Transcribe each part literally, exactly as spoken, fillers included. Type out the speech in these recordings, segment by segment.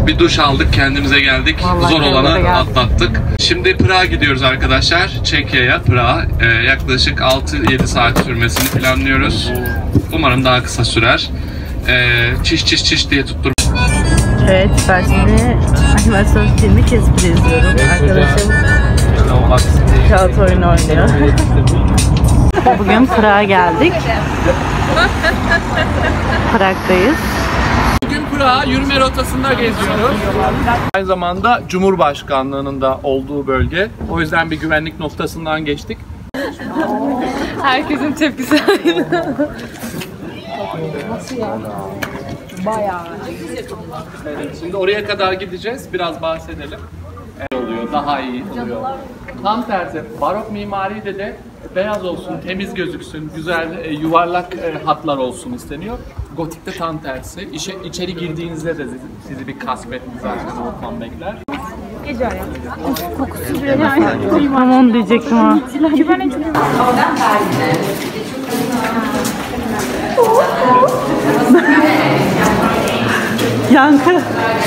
Bir duş aldık, kendimize geldik. Vallahi zor olanı atlattık. Şimdi Prag'a gidiyoruz arkadaşlar. Çekya'ya, Prag'a. Ee, yaklaşık altı yedi saat sürmesini planlıyoruz. Umarım daha kısa sürer. Ee, çiş çiş çiş diye tuttur. Evet, ben şimdi animasyon filmi Casper izliyorum. Arkadaşım kağıt oyunu oynuyor. Bugün Prag'a geldik. Prag'dayız. Bugün Prag'a yürüme rotasında geziyoruz. Aynı zamanda Cumhurbaşkanlığı'nın da olduğu bölge. O yüzden bir güvenlik noktasından geçtik. Herkesin tepkisi aynı. Nasıl ya? Bayağı. Evet, şimdi oraya kadar gideceğiz. Biraz bahsedelim. Evet, oluyor, daha iyi oluyor. Tam tersi, barok mimaride de beyaz olsun, temiz gözüksün, güzel e, yuvarlak e, hatlar olsun isteniyor. Gotik'te tam tersi. İşe, içeri girdiğinizde de sizi, sizi bir kasvetli zaten ortam bekler. Gece hayatı. Kokusu bile yani. Tam onu diyecektim ha. Güvenin çok Yankı.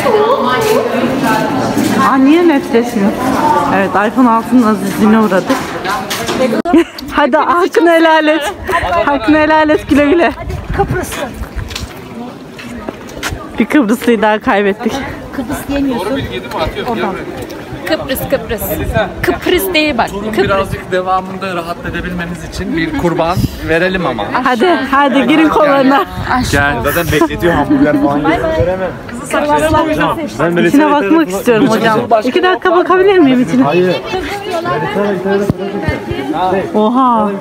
Aa, niye netleşmiyor? Evet, iPhone altının azizliğine uğradık. Hadi hakkını helal et. Hakkını helal et, güle güle. Kıbrıs'ı. Bir Kıbrıslıyı daha kaybettik. Kıbrıs diyemiyorsun. Doğru bilgi değil mi? Atıyorum. Kıbrıs, Kıbrıs. Kıbrıs değil bak. Turun Kıbrıs. birazcık devamında rahat edebilmemiz için bir kurban verelim ama. Hadi, hadi girin kollarına. Gel. Zaten bekletiyor hamburger falan. Veremem. Ben İçine bakmak istiyorum hocam. İki dakika bakabilir miyim içine? Hayır. Oha.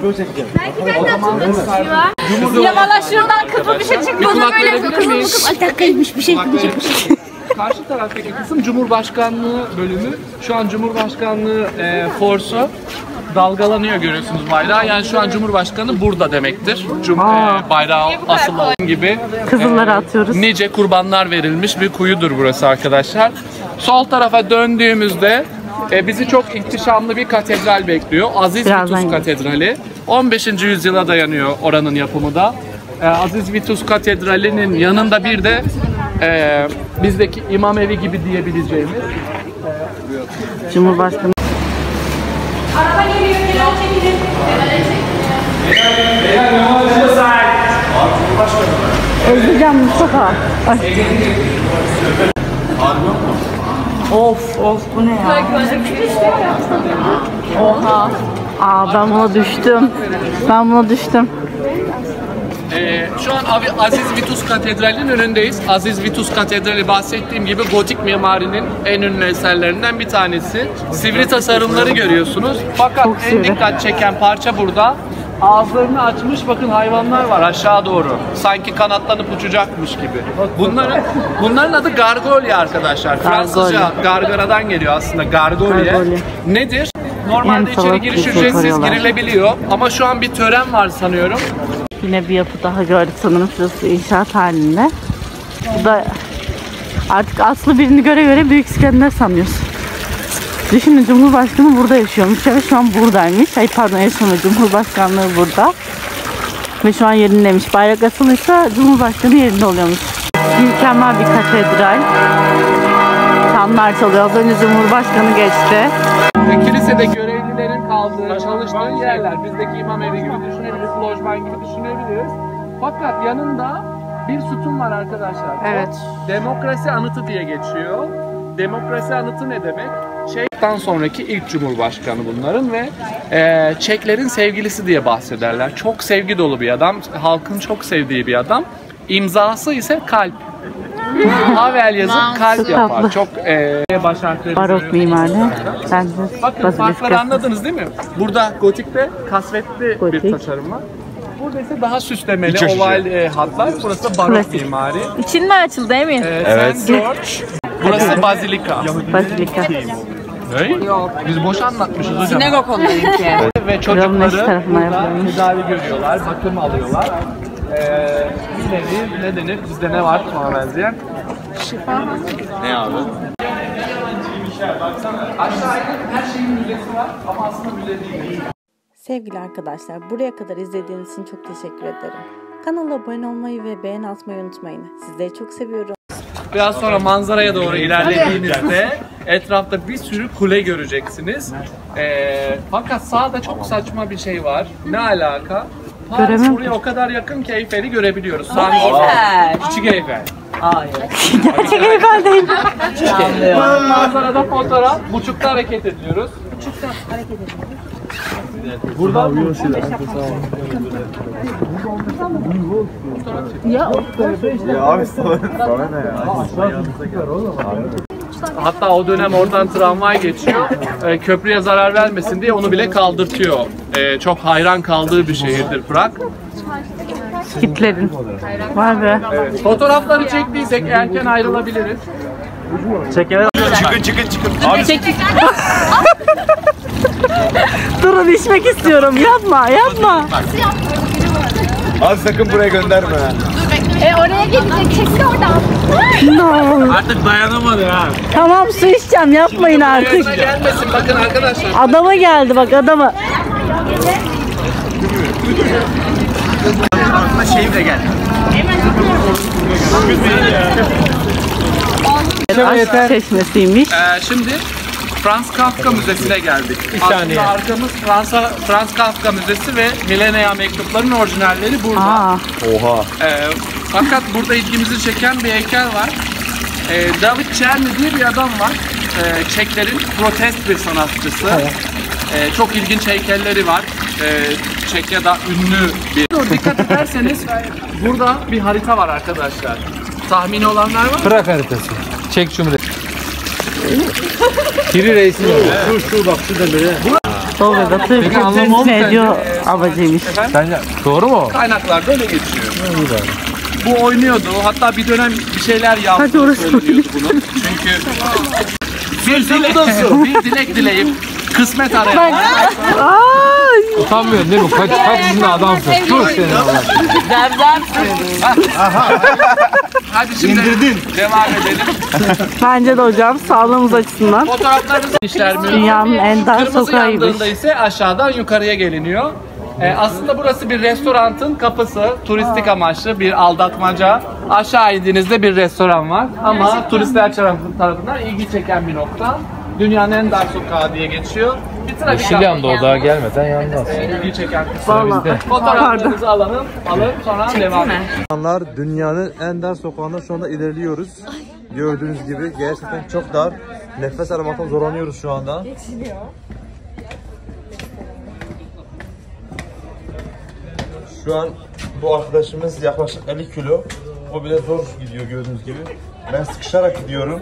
Ya valla şuradan kıpır bir şey çıktı. Bana böyle kıpır kıpır. Ay dakikaymış bir şey gidecekmiş. Karşı taraftaki kısım Cumhurbaşkanlığı bölümü. Şu an Cumhurbaşkanlığı e, forsu dalgalanıyor, görüyorsunuz bayrağı. Yani şu an Cumhurbaşkanı burada demektir. Cum e, bayrağı asılı gibi. Kızılları atıyoruz. Nice kurbanlar verilmiş bir kuyudur burası arkadaşlar. Sol tarafa döndüğümüzde e, bizi çok ihtişamlı bir katedral bekliyor. Aziz Birazdan Vitus Katedrali. on beşinci yüzyıla dayanıyor oranın yapımı da. E, Aziz Vitus Katedrali'nin yanında bir de e, bizdeki imam evi gibi diyebileceğimiz e, Cumhurbaşkanı. Araba geliyor, kenara çekilin. Özleyeceğim Mustafa. Ay. Of of, bu ne ya? Oha. Aa, ben buna düştüm. Ben buna düştüm. Ee, şu an Aziz Vitus Katedrali'nin önündeyiz. Aziz Vitus Katedrali bahsettiğim gibi gotik mimarinin en ünlü eserlerinden bir tanesi. Sivri tasarımları görüyorsunuz. Fakat Çok en sivri. dikkat çeken parça burada. Ağızlarını açmış, bakın hayvanlar var aşağı doğru. Sanki kanatlanıp uçacakmış gibi. Bunların bunların adı gargolya arkadaşlar. Fransızca gargaradan geliyor aslında, gargolya. Gargolya. Nedir? Normalde Hem içeri giriş salak ücretsiz koruyorlar. girilebiliyor ama şu an bir tören var sanıyorum. Yine bir yapı daha gördük sanırım, şurası inşaat halinde. Bu da artık aslı birini göre göre Büyük İskender sanıyoruz. Düşünün, Cumhurbaşkanı burada yaşıyormuş ve şu an buradaymış. Ay pardon, yaşamıyor, Cumhurbaşkanlığı burada. Ve şu an yerindeymiş. Bayrak asılıysa Cumhurbaşkanı yerinde oluyormuş. Mükemmel bir katedral. Çanlar çalıyor. Az önce Cumhurbaşkanı geçti. Kilisede görevlilerin kaldığı, çalıştığı yerler. Bizdeki imam evi gibi düşünebiliriz, lojman gibi düşünebiliriz. Fakat yanında bir sütun var arkadaşlar. Evet. Demokrasi anıtı diye geçiyor. Demokrasi anıtı ne demek? Çek'ten sonraki ilk cumhurbaşkanı bunların ve e, Çeklerin sevgilisi diye bahsederler. Çok sevgi dolu bir adam, halkın çok sevdiği bir adam. İmzası ise kalp. Havel yazıp kalp yapar. Çok e, baş harfleri. Barok mimari. Bence Bakın farkları anladınız değil mi? Burada gotikte kasvetli Gotik. bir tasarım var. Burada ise daha süslemeli oval e, hatlar. Burası da barok Klasik. mimari. İçin mi açıldı Emin? E, Evet. Saint George. Burası Bazilika. Bazilika. Ne? Biz boş anlatmışız hocam. Sinagog onlarınki. Ve Buranın eş çocukları tarafına burada yapılmış. tedavi görüyorlar, bakım alıyorlar. Ee, bir nevi ne denir? Bizde ne var ona benzeyen? Şifa. Ne abi? Aşağıda her şeyin müzesi var ama aslında müze değil. Sevgili arkadaşlar, buraya kadar izlediğiniz için çok teşekkür ederim. Kanala abone olmayı ve beğeni atmayı unutmayın. Sizleri çok seviyorum. Biraz sonra manzaraya doğru ilerlediğinizde etrafta bir sürü kule göreceksiniz. Ee, fakat sağda çok saçma bir şey var. Ne alaka? Paris Göremem. buraya o kadar yakın ki Eyfel'i görebiliyoruz. Sağ Küçük Eyfel. Gerçek Eyfel değil. Manzarada fotoğraf, buçukta hareket ediyoruz. Buçukta hareket ediyoruz. Buradan mı? Ya abi sonra, sonra ne ya? Hatta o dönem oradan tramvay geçiyor. Ee, köprüye zarar vermesin diye onu bile kaldırtıyor. Ee, çok hayran kaldığı bir şehirdir Prag. Hitler'in. Vay be. Evet. Fotoğrafları çektiysek erken ayrılabiliriz. Çekelim. Çıkın çıkın çıkın. Abi Durun içmek istiyorum. Yapma yapma. Abi sakın buraya gönderme. E oraya gelecek. Kesin oradan. No. Artık dayanamadı ha. Tamam su içeceğim yapmayın artık. Gelmesin bakın arkadaşlar. Adama geldi bak adama. Aklıma şeyim de geldi. Aşk çeşmesiymiş. Ee, şimdi Franz Kafka Müzesi'ne geldik. Aslında arkamız Fransa, Franz Kafka Müzesi ve Millennia mektuplarının orijinalleri burada. Aa, Oha. Ee, fakat burada ilgimizi çeken bir heykel var. Ee, David Czerny diye bir adam var. Ee, Çeklerin protest bir sanatçısı. Ee, çok ilginç heykelleri var. Ee, Çekya'da ünlü bir... Dikkat ederseniz burada bir harita var arkadaşlar. Tahmini olanlar var mı? Prag haritası. Çek Cumhuriyeti. Kiri reisin var. Şu şu bak şurada böyle. Sol ve batı Peki anlamı oldu ne sence? ediyor abacıymış. Sence doğru mu? Kaynaklarda öyle geçiyor. Bu oynuyordu. Hatta bir dönem bir şeyler yaptı. Hadi orası Söylüyordu bunu. Çünkü bir dilek, bir dilek dileyip kısmet arayan. Ay. Utanmıyorsun değil mi? Kaç kaç yaşında adamsın. Dur senin Allah. Hadi şimdi devam edelim. Bence de hocam sağlığımız açısından Fotoğraflarınızı işler mi? dünyanın en dar Kırmızı sokağıymış. yandığında ise aşağıdan yukarıya geliniyor. Ee, aslında burası bir restoranın kapısı. Turistik amaçlı bir aldatmaca. Aşağı indiğinizde bir restoran var. Ama turistler tarafından ilgi çeken bir nokta. Dünyanın en dar sokağı diye geçiyor. Bir trafik Yeşil yandı o daha gelmeden yandı aslında. ilgi çeken kısmı. Vallahi. Fotoğraflarınızı alalım, alın sonra devam edelim. İnsanlar dünyanın en dar sokağında şu anda ilerliyoruz. Gördüğünüz gibi gerçekten çok dar. Nefes almaktan zorlanıyoruz şu anda. Şu an bu arkadaşımız yaklaşık elli kilo. O bile zor gidiyor gördüğünüz gibi. Ben sıkışarak gidiyorum.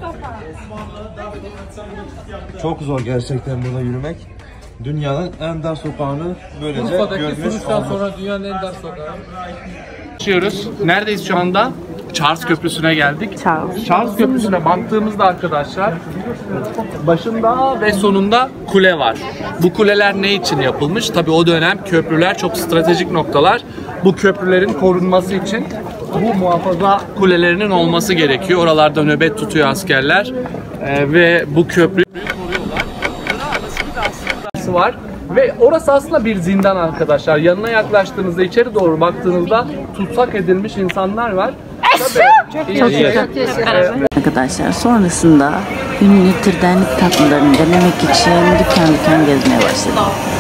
Çok zor gerçekten burada yürümek. Dünyanın en dar sokağını böylece görmüş olduk. sonra dünyanın en dar sokağı. Geçiyoruz. Neredeyiz şu anda? Charles Köprüsü'ne geldik. Charles. Charles Köprüsü'ne baktığımızda arkadaşlar başında ve sonunda kule var. Bu kuleler ne için yapılmış? Tabii o dönem köprüler çok stratejik noktalar. Bu köprülerin korunması için bu muhafaza kulelerinin olması gerekiyor. Oralarda nöbet tutuyor askerler Ee, ve bu köprüyü koruyorlar. Arasında var. Ve orası aslında bir zindan arkadaşlar. Yanına yaklaştığınızda, içeri doğru baktığınızda tutsak edilmiş insanlar var. Tabii, Çok güzel. Arkadaşlar sonrasında ünlü tırdenlik tatlılarını denemek için dükkan dükkan gezmeye başladım.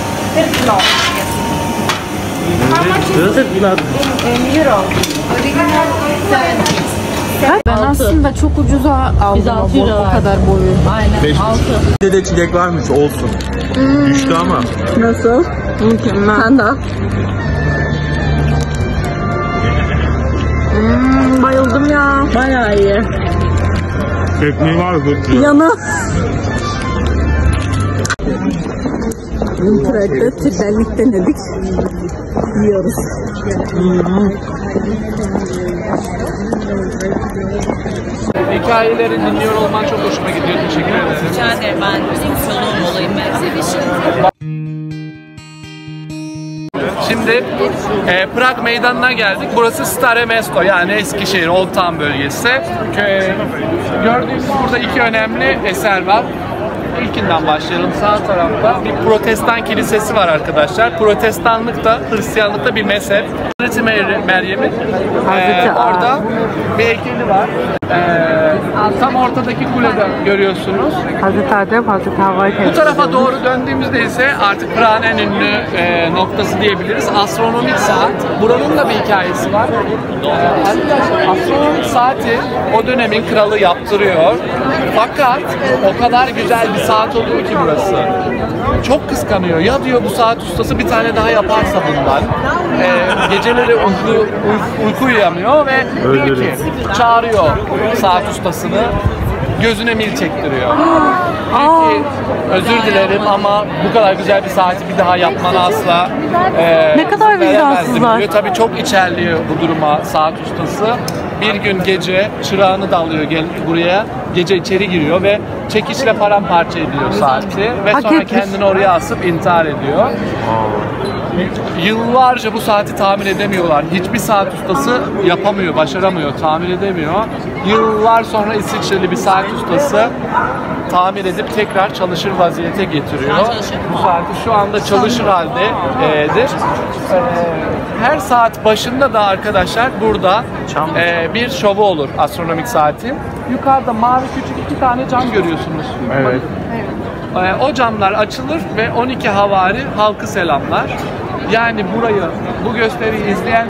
Ben aslında çok ucuza aldım o, o kadar boyu. Aynen. Bir de çilek varmış olsun. Düştü ama. Nasıl? Mükemmel. Sen de al. Hmm, bayıldım ya. Bayağı iyi. Ekmeği var mı? Yanı. Prag'da tırdenlik denedik. Yiyoruz. Hikayelerini dinliyor olman çok hoşuma gidiyor. Teşekkür ederim. Rica ederim, ben soluğum olayım ben. Şimdi e, Prag meydanına geldik. Burası Stare Mesto yani Eskişehir, Old Town bölgesi. Kö- gördüğünüz burada iki önemli eser var. ilkinden başlayalım. Sağ tarafta bir protestan kilisesi var arkadaşlar. Protestanlık da Hristiyanlık da bir mezhep. Hazreti Meryem'in e, orada bir heykeli var. E, tam ortadaki kulede görüyorsunuz. Hazreti Adem, Hazreti Havva'yı Bu tarafa doğru döndüğümüzde ise artık Prag'ın en ünlü e, noktası diyebiliriz. Astronomik saat. Buranın da bir hikayesi var. E, arkadaşlar astronomik saati o dönemin kralı yaptırıyor. Fakat o kadar güzel bir saat oluyor ki burası. Çok kıskanıyor. Ya diyor bu saat ustası bir tane daha yaparsa bundan. E, geceleri uyku, uyku, uyku uyuyamıyor ve diyor ki çağırıyor saat ustasını. Gözüne mil çektiriyor. Diyor ki özür dilerim ama bu kadar güzel bir saati bir daha yapmana asla e, ne kadar vicdansızlar. diyor. Tabii çok içerliyor bu duruma saat ustası. Bir gün gece çırağını da alıyor gel buraya. Gece içeri giriyor ve çekiçle paramparça ediyor saati ve Hak sonra etmiş. kendini oraya asıp intihar ediyor. Yıllarca bu saati tamir edemiyorlar. Hiçbir saat ustası yapamıyor, başaramıyor, tamir edemiyor. Yıllar sonra İsviçreli bir saat ustası tamir edip tekrar çalışır vaziyete getiriyor. Bu saati şu anda çalışır haldedir. Her saat başında da arkadaşlar burada bir şovu olur astronomik saatin. Yukarıda mavi küçük iki tane cam görüyorsunuz. Evet. O camlar açılır ve on iki havari halkı selamlar. Yani burayı, bu gösteriyi izleyen...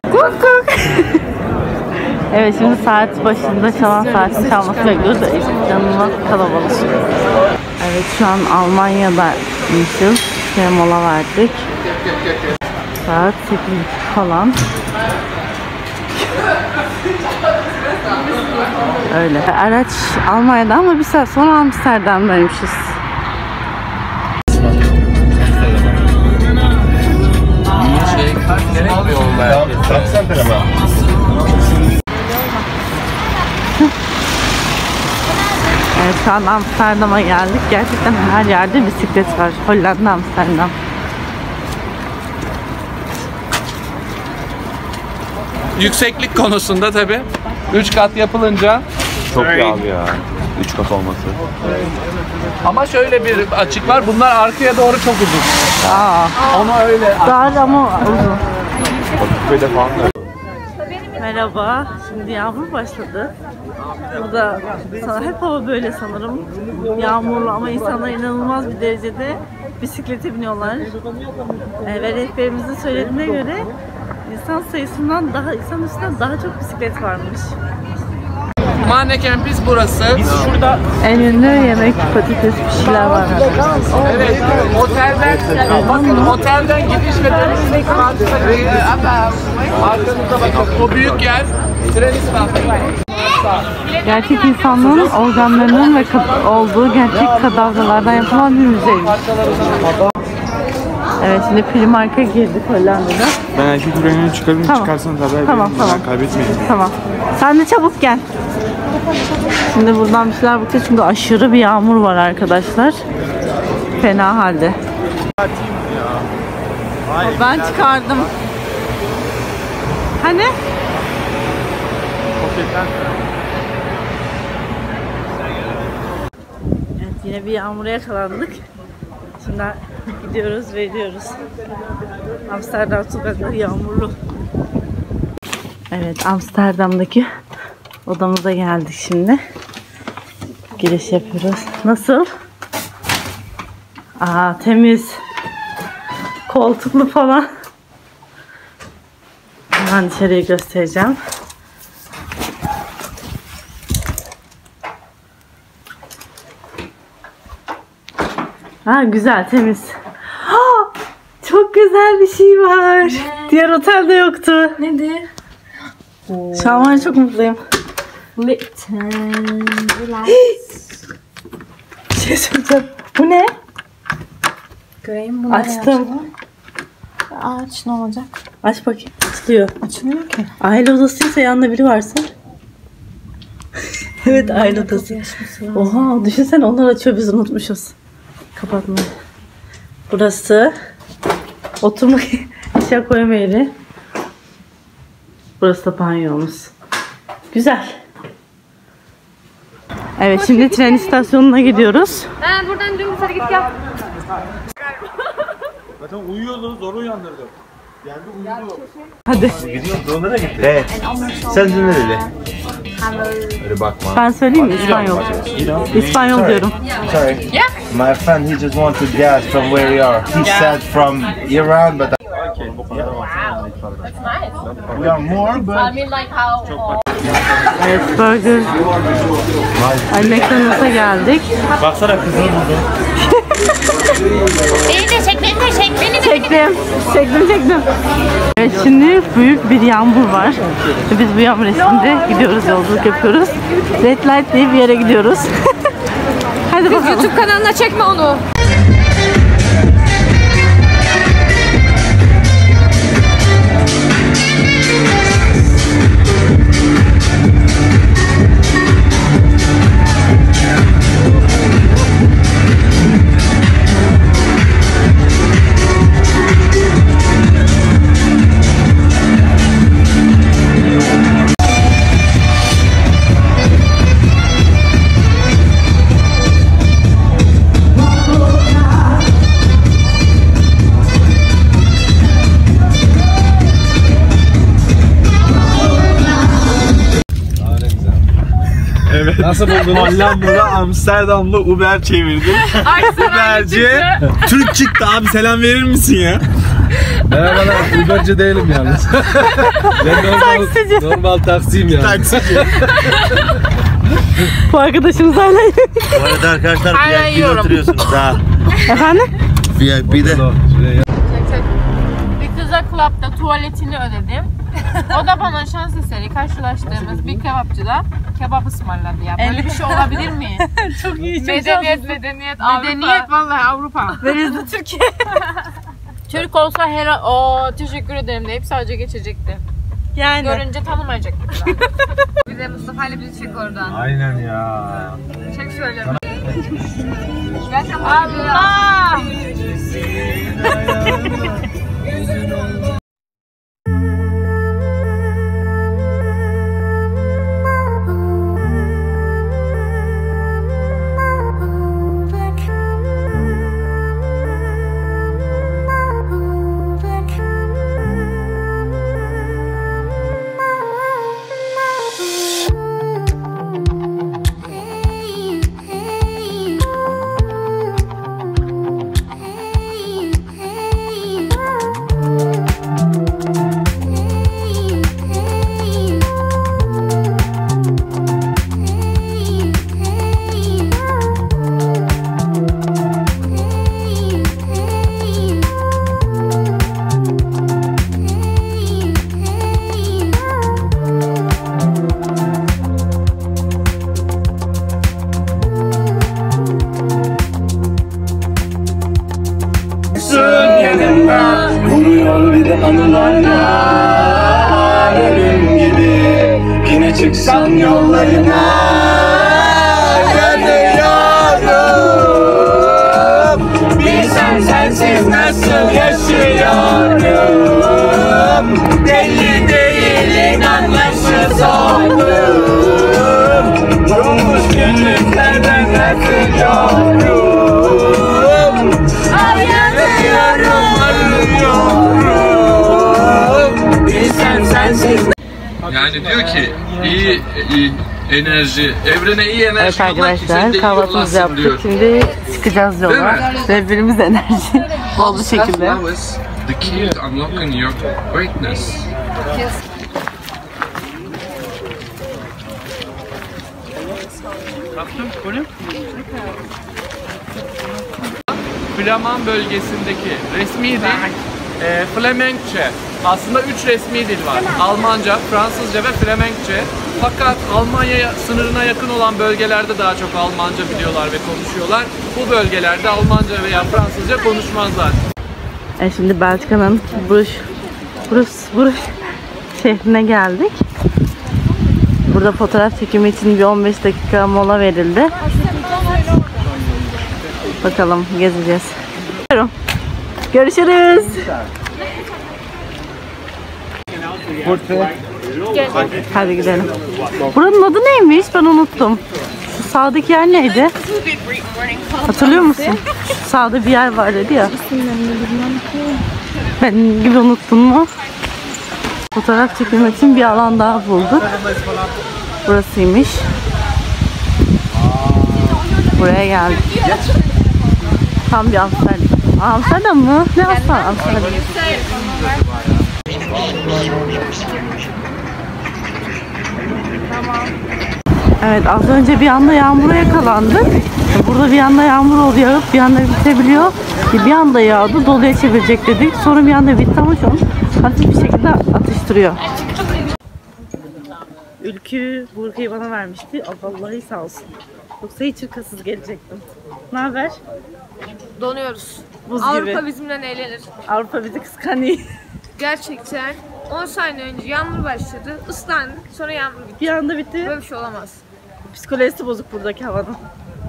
Evet, şimdi saat başında çalan saatin çalması bekliyoruz da inanılmaz kalabalık. Evet, şu an Almanya'daymışız. Şuraya mola verdik. Saat sekiz falan. Öyle. Araç Almanya'da ama bir saat sonra Amsterdam'daymışız. Evet, şu an Amsterdam'a geldik. Gerçekten her yerde bisiklet var. Hollanda, Amsterdam. Yükseklik konusunda tabi üç kat yapılınca Çok iyi abi ya. üç kat olması. ama şöyle bir açık var. Bunlar arkaya doğru çok uzun. Aa, Onu öyle dar ama uzun. Böyle falan da. Merhaba. Şimdi yağmur başladı. Burada sana- hep hava böyle sanırım. Yağmurlu ama insanlar inanılmaz bir derecede bisiklete biniyorlar. Ee, ve rehberimizin söylediğine göre insan sayısından daha insan üstünden daha çok bisiklet varmış. Manneken biz burası. Biz şurada En ünlü yemek patates bir şeyler var. evet otelden bakın otelden gidiş ve dönüş arkanızda bakın o büyük yer tren istasyonu. Gerçek insanların organlarının ve kad- olduğu gerçek kadavralardan yapılan bir müzeymiş. Evet, şimdi Primark'a girdik Hollanda'da. Ben erkek ürününü çıkarım, Tamam. çıkarsanız haber Tamam, verin. tamam. Kaybetmeyin. Tamam. Sen de çabuk gel. Şimdi buradan bir şeyler bakacağız çünkü aşırı bir yağmur var arkadaşlar. Fena halde. Ben çıkardım. Hani? Evet, yine bir yağmura yakalandık. Şimdi gidiyoruz ve gidiyoruz. Amsterdam sokakları yağmurlu. Evet, Amsterdam'daki odamıza geldik şimdi. Giriş yapıyoruz. Nasıl? Aa, temiz. Koltuklu falan. Ben dışarıyı göstereceğim. Ha, güzel, temiz. Ha, çok güzel bir şey var. Ne? Diğer otelde yoktu. Nedir? Şu an ben çok mutluyum. Lipton. Relax. Bir şey söyleyeceğim. Bu ne? Göreyim bunu. Açtım. Aç, ne olacak? Aç bakayım. Açılıyor. Açılmıyor ki. Aile odasıysa yanında biri varsa. Evet, aile odası. Oha, düşünsene onlar açıyor, biz unutmuşuz. Kapatma. Burası oturma eşya koyma yeri. Burası da banyomuz. Güzel. Evet, şimdi tren istasyonuna gidiyoruz. Ben buradan dümdüz hadi git gel. Zaten uyuyordu, zor uyandırdım. Geldi uyudu. Hadi. Gidiyor, nereye gitti? Evet. Sen de nereli? Öyle bakma. Ben söyleyeyim mi? İspanyol. İspanyol diyorum. Sorry. My friend, he just wanted to guess from where we are. He said from Iran, but we are more, but I mean like how... Evet, burger. Ay, McDonald's'a geldik. baksana kızını buldum. Beni de çek, beni de çek, beni de... Çektim. Çektim, çektim. Evet, şimdi büyük bir yağmur var. Biz bu yağmur eşliğinde gidiyoruz, yolculuk yapıyoruz. Red Light diye bir yere gidiyoruz. Hadi bakalım. YouTube kanalına çekme onu. Evet. Nasıl buldun? Hollanda'da Amsterdam'da Uber çevirdim. Uberci Türk çıktı abi, selam verir misin ya? Merhabalar, Uberci değilim yalnız. Ben normal, Taksici. normal taksiyim yani. Taksici. Bu arkadaşımız hala. Bu arada arkadaşlar V I P'de oturuyorsunuz ha. Efendim? V I P'de. Pizza Club'da tuvaletini ödedim. O da bana şans eseri karşılaştığımız bir kebapçıda kebap ısmarladı ya. Böyle bir şey olabilir mi? Çok iyi. Medeniyet, medeniyet, Avrupa. Medeniyet vallahi Avrupa. Veririz de Türkiye. Türk olsa her o teşekkür ederim deyip sadece geçecekti. Yani. Görünce tanımayacaktık. Bir de Mustafa ile bizi çek oradan. Aynen ya. Çek şöyle. Allah! Vuruyor bir de anılarla ölüm gibi. Yine çıksam yollarına yanıyorum. Bilsen sensiz nasıl yaşıyorum. Belli değil inanmışız oldum. Durmuş günlüklerden hatırlıyorum. Yani diyor ki iyi, iyi enerji, evrene iyi enerji. Evet arkadaşlar, kahvaltımızı yaptık. Diyor. Şimdi çıkacağız yola. Ve birimiz enerji bol bir şekilde. The key to unlocking your greatness. Flaman bölgesindeki resmi dil e, Flemenkçe. Aslında üç resmi dil var. Almanca, Fransızca ve Flemenkçe. Fakat Almanya sınırına yakın olan bölgelerde daha çok Almanca biliyorlar ve konuşuyorlar. Bu bölgelerde Almanca veya Fransızca konuşmazlar. E şimdi Belçika'nın Bruges, Bruges, Bruges şehrine geldik. Burada fotoğraf çekimi için bir on beş dakika mola verildi. Bakalım gezeceğiz. Görüşürüz. Hadi gidelim. Buranın adı neymiş? Ben unuttum. sağdaki yer neydi? Hatırlıyor musun? Sağda bir yer var dedi ya. Ben gibi unuttun mu? Fotoğraf çekilmek için bir alan daha bulduk. Burasıymış. Buraya geldik. Tam bir Amsterdam. Amsterdam mı? Ne Amsterdam? Amsterdam. Evet, az önce bir anda yağmura yakalandık. Burada bir anda yağmur oldu, yağıp bir anda bitebiliyor. Bir anda yağdı, doluya çevirecek dedik. Sonra bir anda bitti ama şu an hafif bir şekilde atıştırıyor. Ülkü burkayı bana vermişti. Vallahi sağ olsun. Yoksa hiç hırkasız gelecektim. Ne haber? Donuyoruz. Buz Avrupa gibi. bizimle eğlenir. Avrupa bizi kıskanıyor. Gerçekten on saniye önce yağmur başladı, ıslandık, sonra yağmur bitti. Bir anda bitti. Böyle bir şey olamaz. Psikolojisi bozuk buradaki havanın.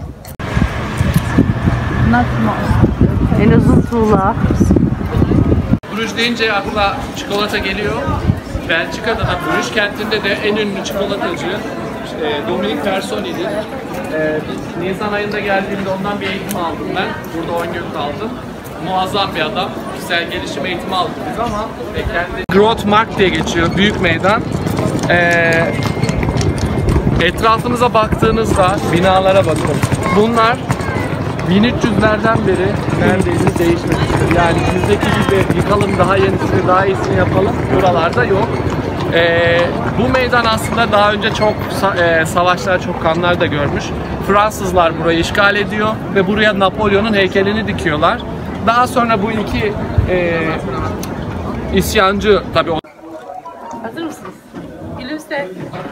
En uzun tuğla. Bruges deyince akla çikolata geliyor. Belçika'da da Bruges kentinde de en ünlü çikolatacı e, Dominique Personi'dir. E, Nisan ayında geldiğimde ondan bir eğitim aldım ben. Burada on gün kaldım. Muazzam bir adam. Kişisel gelişim eğitimi aldık biz ama e, kendi Grote Markt diye geçiyor. Büyük meydan. E, etrafınıza baktığınızda binalara bakın. Bunlar bin üç yüzlerden beri neredeyse değişmemiştir. Yani bizdeki gibi yıkalım, daha yenisini, daha iyisini yapalım buralarda yok. Ee, bu meydan aslında daha önce çok e, savaşlar, çok kanlar da görmüş. Fransızlar burayı işgal ediyor ve buraya Napolyon'un heykelini dikiyorlar. Daha sonra bu iki e, isyancı tabii. Hazır mısınız? Gülümse.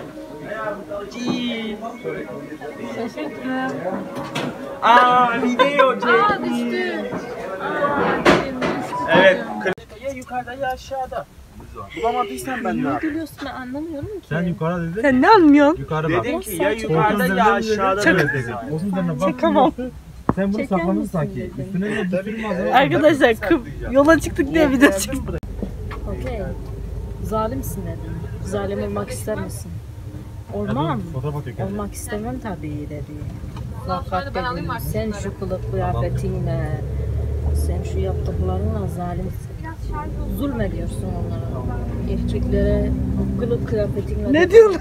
Şaşırtma. Aaa video Aa düştü. Evet. Ya yukarıda ya aşağıda. Bulamadıysan ben ne yapayım? Gülüyorsun, ben anlamıyorum ki. Sen yukarı dedin. Sen ne anlıyorsun? Yukarı bak. Dedim ki ya yukarıda ya aşağıda böyle dedim. Otuz üzerine bak. Çakamam. Sen bunu sakladın sanki. Üstüne de bir sürü malzeme. Arkadaşlar kıp, yola çıktık diye video çektik. Okey. Zalimsin dedim. Zalim olmak ister misin? Olmam. Fotoğraf atıyor kendine. Olmak istemem tabii dedi. Sonra Fakat ben alayım dedim artık sen şu kılık kıyafetinle, sen şu yaptıklarınla zalimsin. Zulmediyorsun onlara. Erkeklere bu kılık kıyafetinle... Ne diyorsun?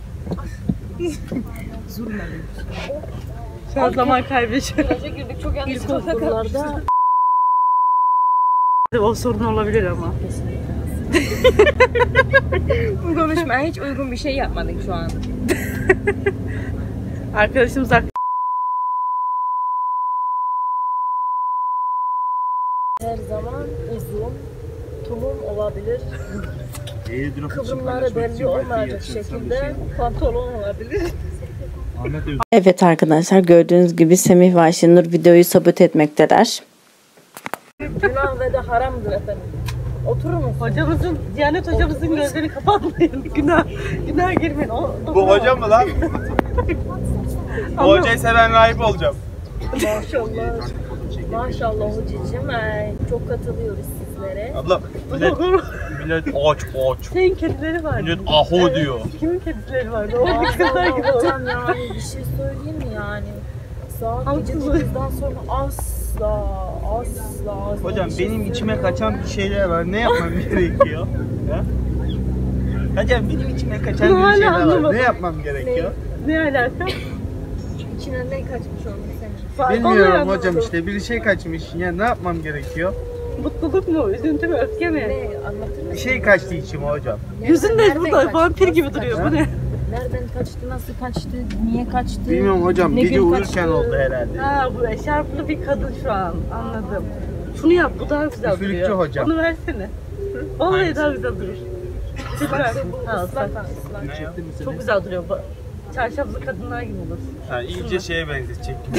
Zulmediyorsun. Şu an zaman kaybediyorum. Viraja girdik, çok yanlış. İlkokullarda O sorun olabilir ama. bu konuşmaya hiç uygun bir şey yapmadık şu an. Arkadaşımız haklı. Her zaman uzun, tulum olabilir. Kıvrımları belli olmayacak şekilde pantolon olabilir. Evet arkadaşlar, gördüğünüz gibi Semih ve Ayşenur videoyu sabote etmekteler. Günah ve de haramdır efendim. Oturur musun? Hocamızın, Diyanet hocamızın gözlerini kapatmayın. Günah, günah girmeyin. O, Bu hoca mı lan? Bu hocayı seven rahip olacağım. Maşallah. Maşallah hocacığım. Ay, çok katılıyoruz sizlere. Abla millet, millet aç aç. Şeyin kedileri var. Millet aho diyor. Kimin kedileri vardı? O bir kadar gibi oldu. Hocam yani bir şey söyleyeyim mi yani? Saat gece dokuzdan sonra asla, asla, asla Hocam bir şey benim içime söyleyemem. kaçan bir şeyler var. Ne yapmam gerekiyor? Ha? Hocam benim içime kaçan bir Hala şeyler var. anlamadım. Ne yapmam gerekiyor? Ne alaka? İçine ne kaçmış olmuş senin? Bilmiyorum hocam, işte bir şey kaçmış. Ya ne yapmam gerekiyor? Mutluluk mu? Üzüntü mü? Öfke mi? Ne anlatır mısın? Bir şey kaçtı içime hocam. Yüzün de Nereden burada kaçtı? vampir gibi Nasıl duruyor. kaçtı? Bu ne? Nereden kaçtı, nasıl kaçtı, niye kaçtı? Bilmiyorum hocam. Ne Gece gün uyurken kaçtı? oldu herhalde. Ha, bu eşarplı bir kadın şu an. Anladım. Şunu yap, bu daha güzel Üfürükçü duruyor. hocam. Onu versene. Vallahi daha güzel durur. Lütfen. Ha, ıslak. Çok güzel duruyor. Bu çarşaflı kadınlar gibi olur. Ha, iyice şeye benzetecek gibi.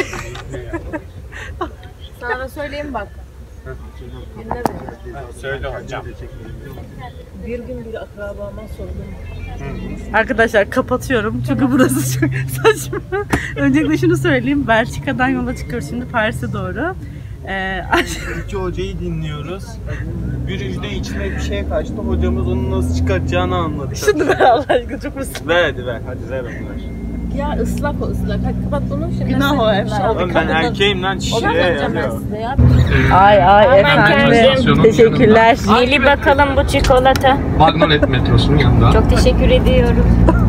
Sana söyleyeyim bak. Dinle beni. Ha, söyle hocam. Bir gün bir akrabama sordum. Arkadaşlar kapatıyorum çünkü burası çok saçma. Öncelikle şunu söyleyeyim. Belçika'dan yola çıkıyoruz şimdi Paris'e doğru. Ee, İki hocayı dinliyoruz. Bir yüzde içine bir şey kaçtı. Hocamız onu nasıl çıkartacağını anladı. şunu ver Allah aşkına, çok musun? Ver hadi ver. Hadi ver onu ver. Ya ıslak o ıslak. Hadi kapat bunu şimdi. Günah o hep. Oğlum ben erkeğim lan çiçeğe Yapacağım ben ya. size ya. Ay ay efendim. Metrosunun Teşekkürler. Yeli bakalım bu çikolata. Magnolet metrosunun yanında. Çok teşekkür ediyorum.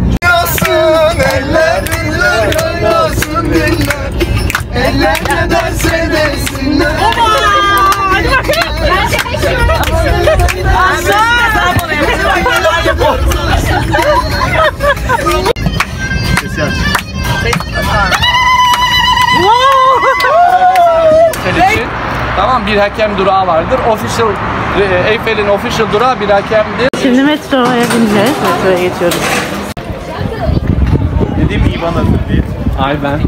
Eller diller oynasın diller. Eller ne derse desinler. Hadi bakalım. Ben de kaçıyorum. Sesi aç. için. Tamam, bir hakem durağı vardır. Official e, Eyfel'in official durağı bir hakemdir. Şimdi metroya bineceğiz. Metroya geçiyoruz. Dediğim iyi bana değil. Ay ben.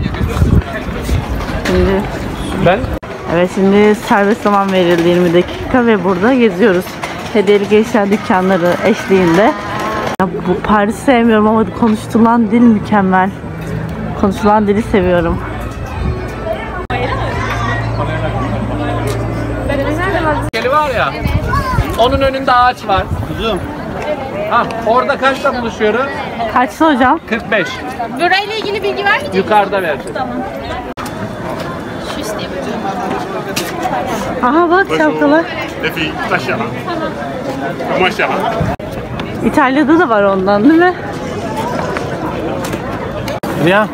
Şimdi Ben evet şimdi serbest zaman verildi yirmi dakika ve burada geziyoruz. Hediyelik eşya dükkanları eşliğinde. Ya bu Paris'i sevmiyorum ama konuşulan dil mükemmel. Konuşulan dili seviyorum. Keli var ya. Onun önünde ağaç var. Kuzum. Ha, orada kaçta buluşuyoruz? Kaçtı hocam? kırk beş. Burayla ilgili bilgi vermeyecek. Yukarıda vereceğiz. Şu isteği Aha bak şapkalar. Efi taşıyalım. Maşallah. İtalya'da da var ondan değil mi? Ya.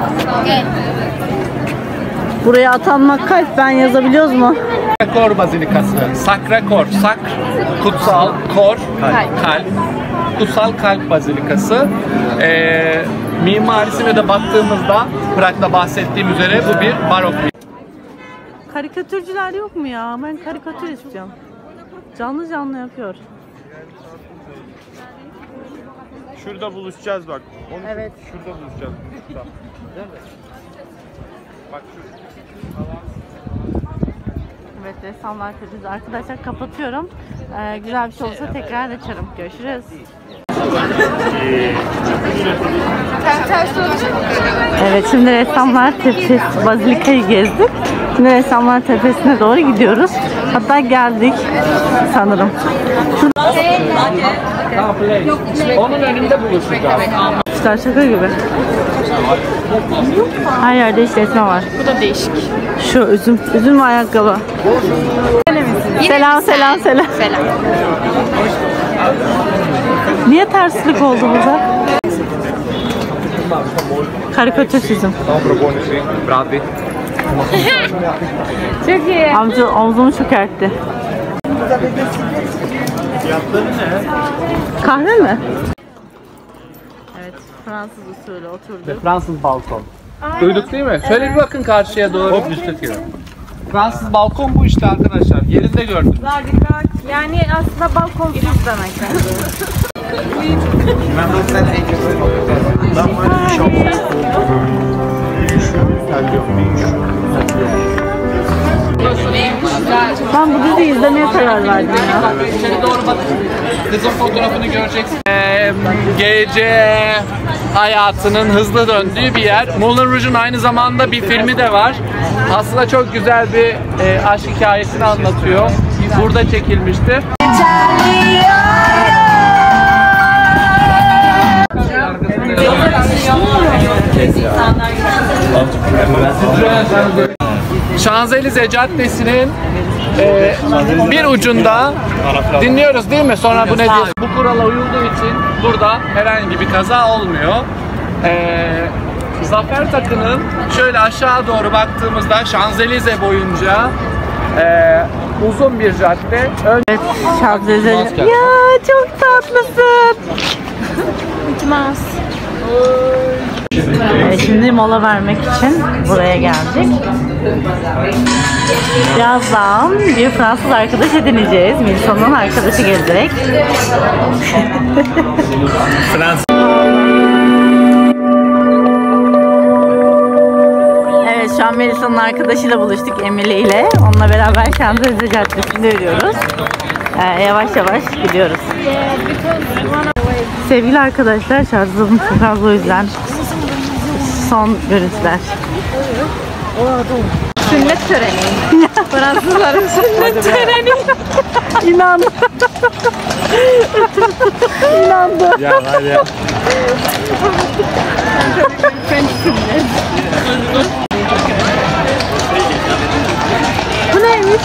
Buraya atanmak kalp ben yazabiliyoruz mu? Kor Bazilikası. Sacre Cor. Sak, kutsal, kor, kalp. kalp. Kutsal Kalp Bazilikası. Ee, mimarisine de baktığımızda Prag'da bahsettiğim üzere bu bir barok bir. Karikatürcüler yok mu ya? Ben karikatür istiyorum. Canlı canlı yapıyor. Şurada buluşacağız bak. Onu Evet. Şurada buluşacağız. Şurada. Bak şu. Evet ressamlar kötüydü. Arkadaşlar kapatıyorum. Ee, güzel bir şey olursa tekrar açarım. Görüşürüz. Evet şimdi ressamlar tepesi Bazilika'yı gezdik. Şimdi ressamlar tepesine doğru gidiyoruz. Hatta geldik sanırım. Onun önünde buluşacağız. İşte şaka gibi. Her yerde işletme var. Bu da değişik. Şu üzüm, üzüm ve ayakkabı. Selam selam selam. Selam. Niye terslik oldu burada? Karikatür çizim. Bravi. Çok iyi. Amca omzumu çökertti. Fiyatları ne? Kahve mi? Evet, Fransız usulü oturduk. Fransız balkon. Duyduk değil mi? Şöyle bir bakın karşıya doğru. Hop üstteki. Fransız balkon bu işte arkadaşlar. Yerinde gördüm. Yani aslında balkon demek. Ben böyle bir şapka. Ben bu diziyi izlemeye karar verdim ya. İçeri doğru bakın. Kızın fotoğrafını göreceksin. Ee, gece hayatının hızlı döndüğü bir yer. Moulin Rouge'un aynı zamanda bir filmi de var. Aslında çok güzel bir e, aşk hikayesini anlatıyor. Burada çekilmişti. Şanzelize Caddesi'nin e, bir ucunda dinliyoruz değil mi? Sonra bu ne diyor? Bu kurala uyulduğu için burada herhangi bir kaza olmuyor. E, Zafer Takı'nın şöyle aşağı doğru baktığımızda Şanzelize boyunca e, uzun bir cadde. Ön... Evet, Şanzelize. Ya çok tatlısın. Mickey Mouse. Evet, şimdi mola vermek için buraya geldik. Birazdan bir Fransız arkadaş edineceğiz. Melisa'nın arkadaşı gelecek. Fransız. Evet, şu an Melisa'nın arkadaşıyla buluştuk, Emily ile. Onunla beraber Şanzelize Caddesi'nde yürüyoruz. Ee, yavaş yavaş gidiyoruz. Sevgili arkadaşlar, şarjım çok az, o yüzden son görüntüler. Sünnet töreni. Fransızların sünnet töreni. İnan. İnandı. Ya var ya. French privilege. Bu neymiş?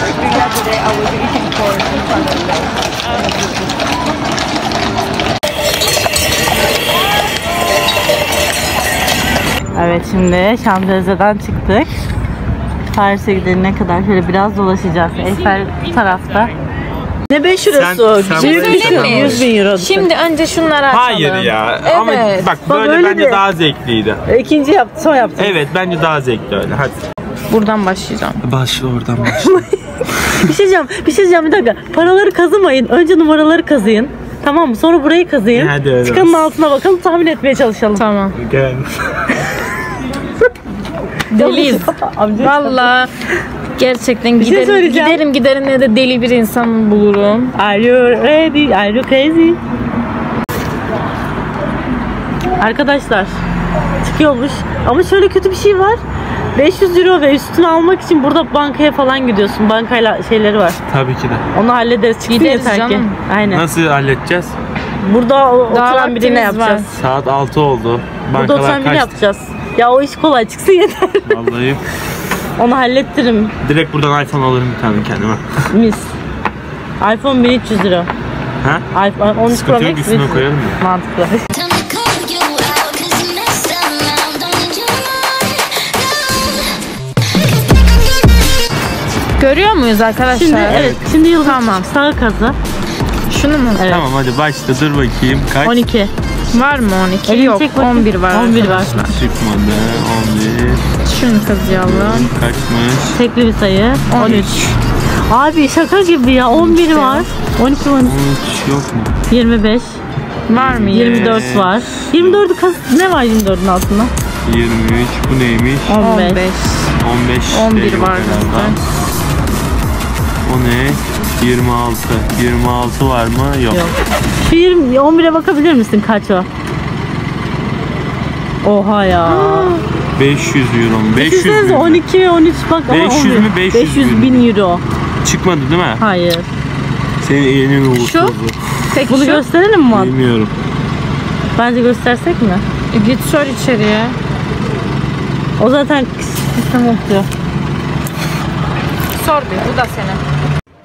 Evet, şimdi Şanzelize'den çıktık. Paris'e gidene kadar şöyle biraz dolaşacağız. Eiffel bu tarafta. Ne beş eurosu? Sen- sen Büyük burayı bir şey. tamam. yüz bin euro. Şimdi önce şunları açalım. Hayır ya. Evet. Ama bak Bak böyle öyle bence de. daha zevkliydi. İkinci yaptı, son yaptı. Evet bence daha zevkli öyle. Hadi. Buradan başlayacağım. Başla oradan başla. Bir şey diyeceğim, bir şey diyeceğim bir dakika. Paraları kazımayın. Önce numaraları kazıyın. Tamam mı? Sonra burayı kazıyın. Hadi öyle Çıkanın olsun. altına bakalım, tahmin etmeye çalışalım. Tamam. Gel. Deliyiz. Amca. Valla gerçekten şey giderim, söyleyeceğim. giderim giderim ne de deli bir insan bulurum. Are you ready? Are you crazy? Arkadaşlar çıkıyormuş. Ama şöyle kötü bir şey var. beş yüz euro ve üstünü almak için burada bankaya falan gidiyorsun. Bankayla şeyleri var. Tabii ki de. Onu hallederiz. Çıksın Gideriz yeter ki. canım. Aynen. Nasıl halledeceğiz? Burada o- Daha oturan birine vaktimiz var. yapacağız. Saat altı oldu. Burada Bankalar oturan birine kaçtı? yapacağız. Ya o iş kolay, çıksın yeter. Vallahi. Onu hallettiririm. Direkt buradan iPhone alırım bir tane kendime. Mis. iPhone bin üç yüz lira. Ha? iPhone on üç Pro Sıkıntı yok, Max üstüne bin üç yüz. koyarım ya. Mantıklı. Görüyor muyuz arkadaşlar? Şimdi evet, şimdi yıldız Tamam. sağa kazı. Şunu mu? Evet. Tamam hadi başla dur bakayım kaç? on iki. Var mı on iki? Elini Yok, çek bakayım. on bir var. on bir var. arkadaşlar. Çıkmadı. on bir. Şunu kazıyalım. Kaçmış? Tekli bir sayı. on üç. Abi şaka gibi ya, on bir var. on iki, on üç. on üç yok mu? yirmi beş. Var mı? yirmi dört var. yirmi dördü kaz... Ne var yirmi dördün altında? yirmi üç bu neymiş? on beş. on beş. on beş. on bir değil var herhalde. zaten. O ne? yirmi altı. yirmi altı var mı? Yok. Yok. Şu yirmi, on bire bakabilir misin kaç o? Oha ya. beş yüz euro mu? beş yüz Düşünsenize bin on mi? iki ve on üç bak ama beş yüz on bir. mü, beş yüz beş yüz bin bin euro. Çıkmadı değil mi? Hayır. Senin elinin uğursuzluğu. Peki Bunu şu? gösterelim mi? Murat? Bilmiyorum. Bence göstersek mi? E, git sor içeriye. O zaten sistem okuyor. Sor bir. Bu da senin.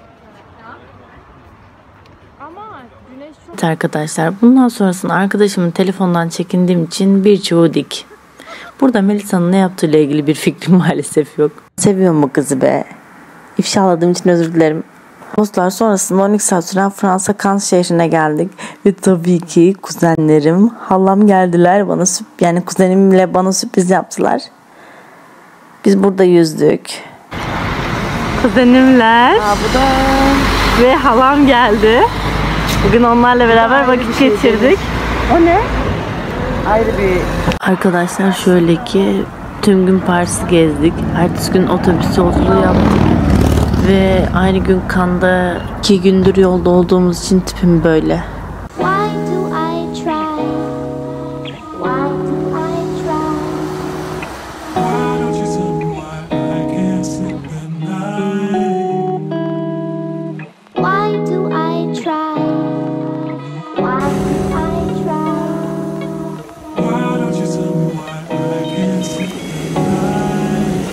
Ama güneş çok... Evet arkadaşlar, bundan sonrasında arkadaşımın telefondan çekindiğim için birçoğu dik. Burada Melisa'nın ne yaptığıyla ilgili bir fikrim maalesef yok. Seviyorum bu kızı be. İfşaladığım için özür dilerim. Dostlar, sonrasında on iki saat süren Fransa Cannes şehrine geldik. Ve tabii ki kuzenlerim, halam geldiler. Bana sürp yani kuzenimle bana sürpriz yaptılar. Biz burada yüzdük. Kuzenimler. Aa, bu da. Ve halam geldi. Bugün onlarla beraber vakit geçirdik. O ne? Ayrı bir... Arkadaşlar şöyle ki tüm gün Paris'i gezdik. Ertesi gün otobüs yolculuğu yaptık. Ve aynı gün Cannes'da iki gündür yolda olduğumuz için tipim böyle. Why do I try? Why do I try? Why don't you tell me why I can't sleep at night? Why do I try? Why do I try? Why don't you tell me why I can't sleep at night?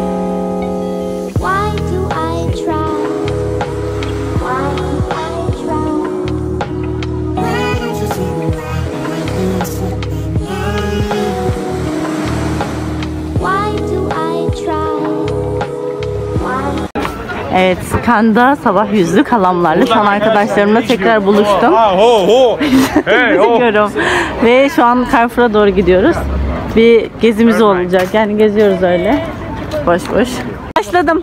Why do I try? Why do I try? Why don't you tell me why I can't sleep at night? Why do I try? Why? Evet, Cannes'da sabah yüzdük halamlarla. Şu an arkadaşlarımla tekrar buluştum. Gidiyorum. Ve şu an Carrefour'a doğru gidiyoruz. Bir gezimiz olacak. Yani geziyoruz öyle. Boş boş. Başladım.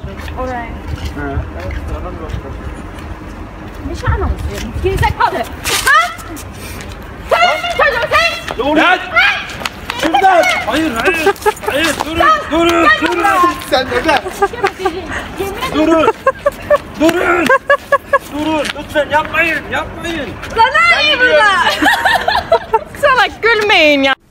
Gerizekalı. Ha? Sen mi çocuğum sen? Şuradan! Hayır hayır! Hayır durun! Durun! Durun! Sen öde. Durun! Durun! Durun! Lütfen yapmayın! Yapmayın! Sana iyi burada. Salak gülmeyin ya.